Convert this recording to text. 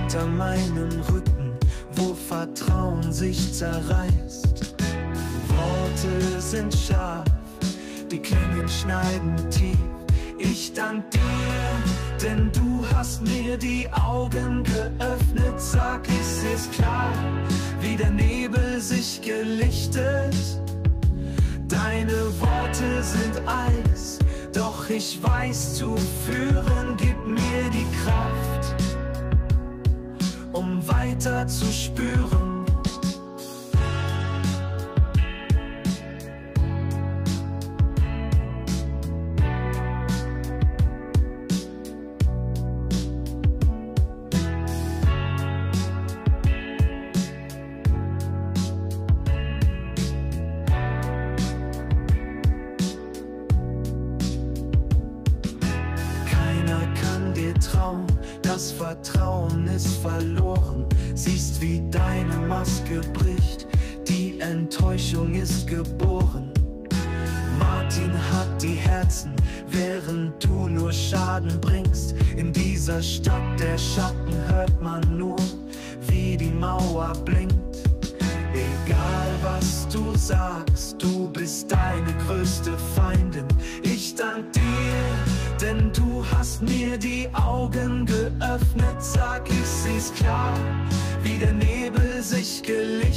hinter meinem Rücken, wo Vertrauen sich zerreißt. Worte sind scharf, die Klingen schneiden tief. Ich dank dir, denn du hast mir die Augen geöffnet. Sag, es ist klar, wie der Nebel sich gelichtet. Deine Worte sind Eis, doch ich weiß zu führen. Gib mir die Kraft, um weiter zu spüren. Das Vertrauen ist verloren, siehst wie deine Maske bricht, die Enttäuschung ist geboren. Martin hat die Herzen, während du nur Schaden bringst. In dieser Stadt der Schatten hört man nur, wie die Mauer blinkt. Egal was du sagst, du bist deine größte Feindin. Ich dank dir, denn du hast mir die Augen geöffnet. Sag, ich seh's klar, wie der Nebel sich gelegt.